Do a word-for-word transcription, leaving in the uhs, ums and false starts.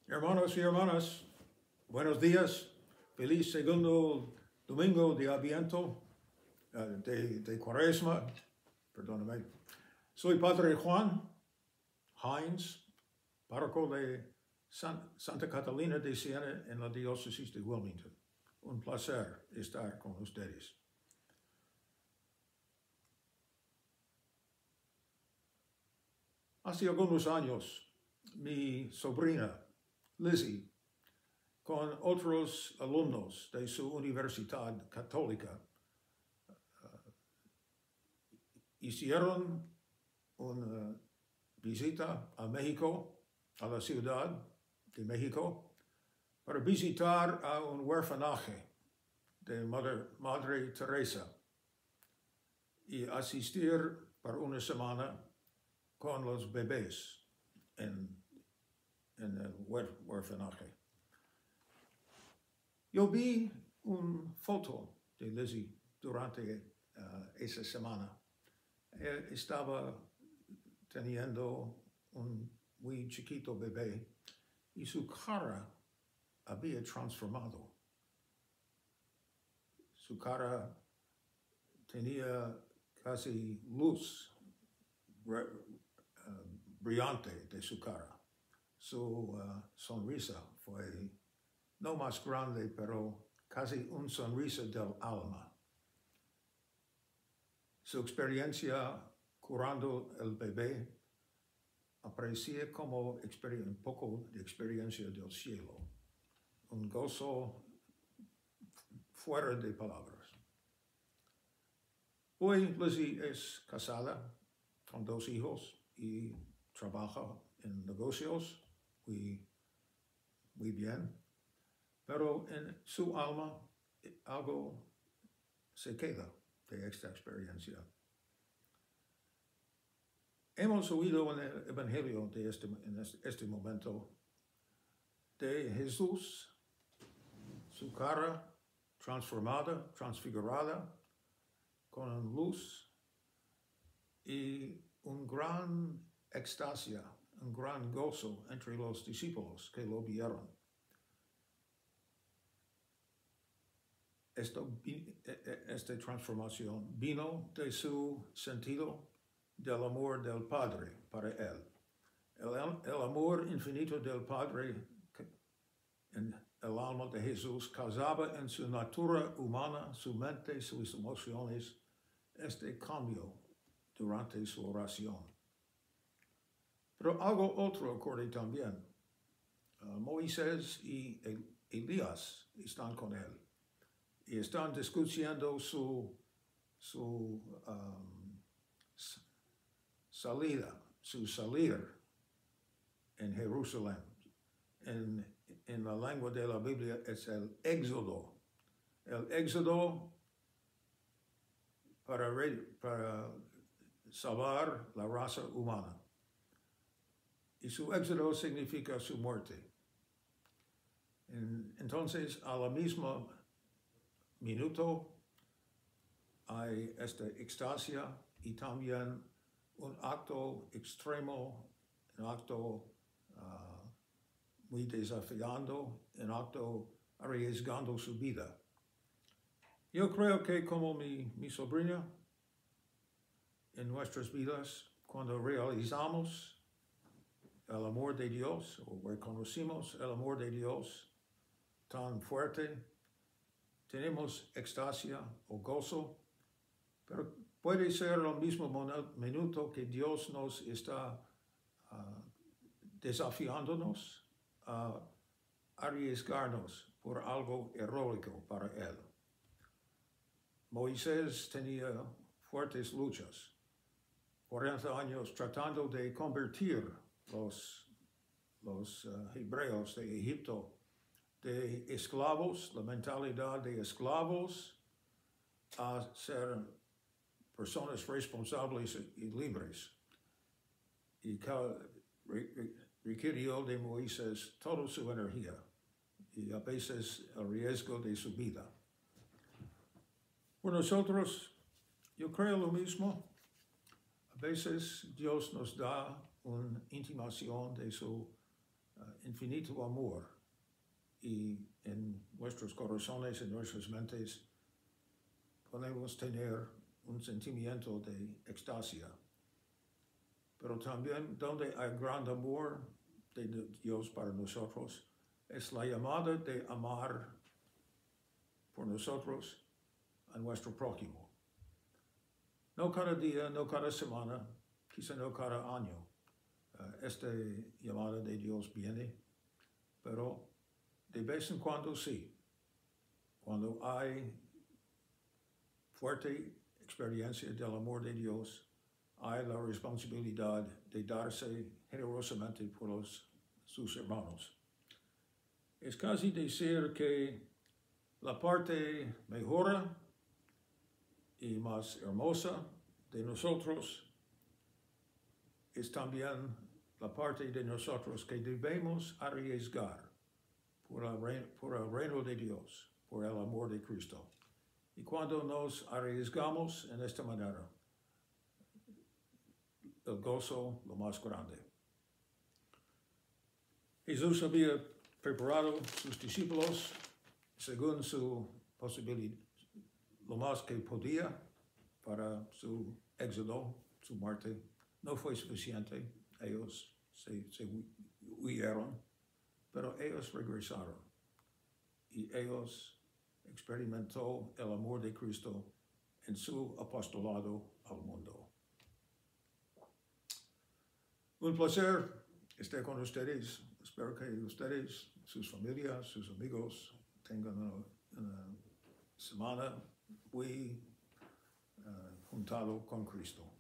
Hermanos y hermanas, buenos días. Feliz segundo domingo de Adviento, uh, de, de Cuaresma. Perdóname. Soy Padre Juan Hynes, párroco de San, Santa Catalina de Siena en la diócesis de Wilmington. Un placer estar con ustedes. Hace algunos años, mi sobrina, Lizzie, con otros alumnos de su universidad católica, uh, hicieron una visita a México, a la ciudad de México, para visitar a un huerfanaje de Madre, Madre Teresa y asistir por una semana con los bebés en, en el huerfanaje. Yo vi una foto de Lizzie durante uh, esa semana. Él estaba teniendo un muy chiquito bebé y su cara había transformado. Su cara tenía casi luz uh, brillante de su cara. Su uh, sonrisa fue no más grande, pero casi una sonrisa del alma. Su experiencia curando el bebé aparecía como un poco de experiencia del cielo, un gozo fuera de palabras. Hoy Lizzie es casada con dos hijos y trabaja en negocios muy, muy bien. Pero en su alma algo se queda de esta experiencia. Hemos oído en el Evangelio de este, en este momento de Jesús, su cara transformada, transfigurada, con luz y un gran extasia, un gran gozo entre los discípulos que lo vieron. Esta, esta transformación vino de su sentido del amor del Padre para él. El, el amor infinito del Padre en el alma de Jesús causaba en su natura humana, su mente, sus emociones, este cambio durante su oración. Pero algo otro ocurre también. Uh, Moisés y Elías están con él. Y están discutiendo su, su um, salida, su salir en Jerusalén. En, en la lengua de la Biblia es el éxodo. El éxodo para, para salvar la raza humana. Y su éxodo significa su muerte. En, entonces, a la misma minuto hay esta extasia y también un acto extremo, un acto uh, muy desafiando, un acto arriesgando su vida. Yo creo que como mi, mi sobrina, en nuestras vidas, cuando realizamos el amor de Dios o reconocimos el amor de Dios tan fuerte, tenemos extasia o gozo, pero puede ser al mismo minuto que Dios nos está uh, desafiándonos a arriesgarnos por algo heroico para Él. Moisés tenía fuertes luchas, cuarenta años tratando de convertir los, los uh, hebreos de Egipto de esclavos, la mentalidad de esclavos, a ser personas responsables y libres. Y requirió de Moisés toda su energía y a veces el riesgo de su vida. Por nosotros, yo creo lo mismo. A veces Dios nos da una intimación de su uh, infinito amor, y en nuestros corazones, en nuestras mentes, podemos tener un sentimiento de extasia. Pero también donde hay gran amor de Dios para nosotros, es la llamada de amar por nosotros a nuestro prójimo. No cada día, no cada semana, quizá no cada año. Uh, esta llamada de Dios viene, pero de vez en cuando sí. Cuando hay fuerte experiencia del amor de Dios, hay la responsabilidad de darse generosamente por los, sus hermanos. Es casi decir que la parte mejor y más hermosa de nosotros es también la parte de nosotros que debemos arriesgar por el, por el reino de Dios, por el amor de Cristo. Y cuando nos arriesgamos en esta manera, el gozo lo más grande. Jesús había preparado sus discípulos según su posibilidad, lo más que podía para su éxodo, su muerte. No fue suficiente, ellos se, se huyeron, pero ellos regresaron y ellos experimentó el amor de Cristo en su apostolado al mundo. Un placer estar con ustedes. Espero que ustedes, sus familias, sus amigos tengan una, una semana muy uh, juntado con Cristo.